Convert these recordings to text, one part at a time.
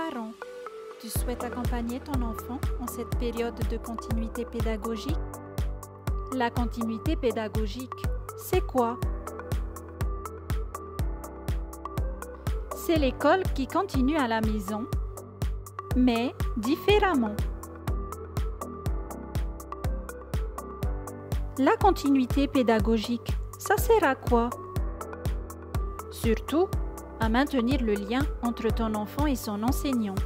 Parents, tu souhaites accompagner ton enfant en cette période de continuité pédagogique? La continuité pédagogique, c'est quoi? C'est l'école qui continue à la maison, mais différemment. La continuité pédagogique, ça sert à quoi? Surtout, à maintenir le lien entre ton enfant et son enseignant,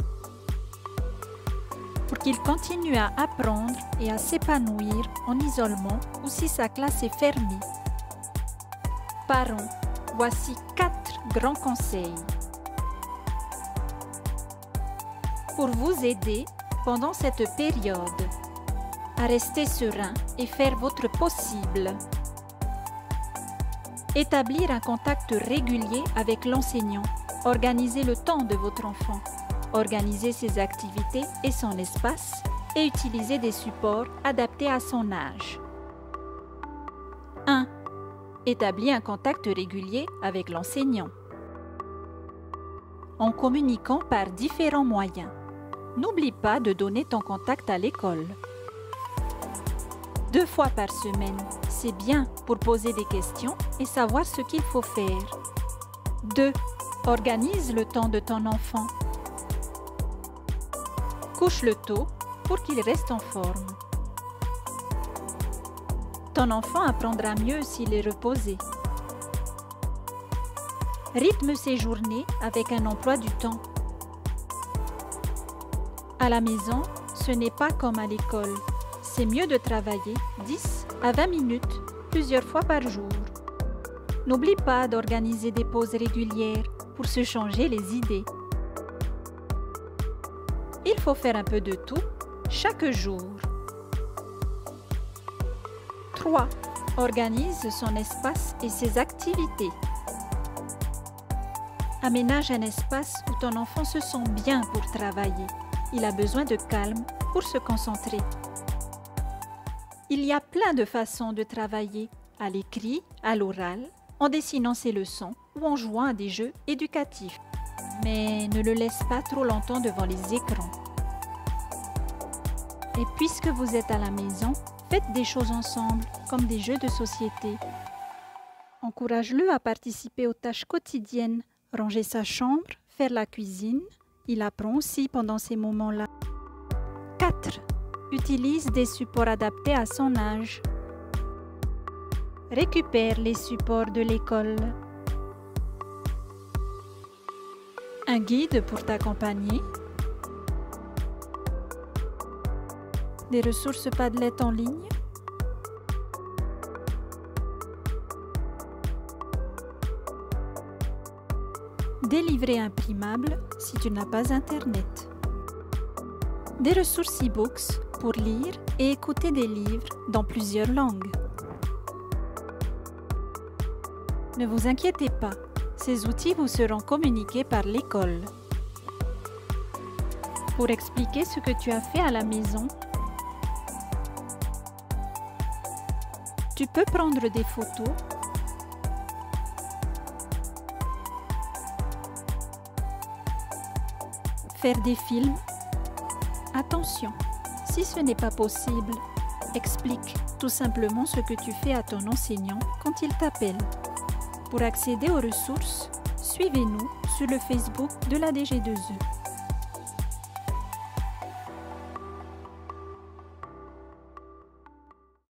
pour qu'il continue à apprendre et à s'épanouir en isolement ou si sa classe est fermée. Parents, voici 4 grands conseils pour vous aider pendant cette période à rester serein et faire votre possible. Établir un contact régulier avec l'enseignant. Organisez le temps de votre enfant. Organisez ses activités et son espace et utilisez des supports adaptés à son âge. 1. Établis un contact régulier avec l'enseignant en communiquant par différents moyens. N'oublie pas de donner ton contact à l'école. 2 fois par semaine, c'est bien pour poser des questions et savoir ce qu'il faut faire. 2. Organise le temps de ton enfant. Couche-le tôt pour qu'il reste en forme. Ton enfant apprendra mieux s'il est reposé. Rythme ses journées avec un emploi du temps. À la maison, ce n'est pas comme à l'école. C'est mieux de travailler 10 à 20 minutes, plusieurs fois par jour. N'oublie pas d'organiser des pauses régulières pour se changer les idées. Il faut faire un peu de tout chaque jour. 3. Organise son espace et ses activités. Aménage un espace où ton enfant se sent bien pour travailler. Il a besoin de calme pour se concentrer. Il y a plein de façons de travailler, à l'écrit, à l'oral, en dessinant ses leçons ou en jouant à des jeux éducatifs. Mais ne le laisse pas trop longtemps devant les écrans. Et puisque vous êtes à la maison, faites des choses ensemble, comme des jeux de société. Encourage-le à participer aux tâches quotidiennes, ranger sa chambre, faire la cuisine. Il apprend aussi pendant ces moments-là. 4. Utilise des supports adaptés à son âge. Récupère les supports de l'école. Un guide pour t'accompagner. Des ressources Padlet en ligne. Des livrets imprimables si tu n'as pas Internet. Des ressources e-books pour lire et écouter des livres dans plusieurs langues. Ne vous inquiétez pas, ces outils vous seront communiqués par l'école. Pour expliquer ce que tu as fait à la maison, tu peux prendre des photos, faire des films. Attention, si ce n'est pas possible, explique tout simplement ce que tu fais à ton enseignant quand il t'appelle. Pour accéder aux ressources, suivez-nous sur le Facebook de la DG2E.